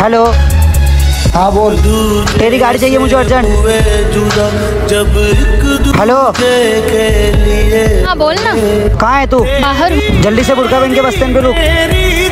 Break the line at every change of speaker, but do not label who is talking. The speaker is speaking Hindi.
हेलो, हाँ बोल। तेरी गाड़ी चाहिए मुझे अर्जेंट। हेलो,
हाँ बोल ना।
कहाँ है तू?
बाहर हूँ।
जल्दी से बुरका पहन के बस स्टैंड पे रुक।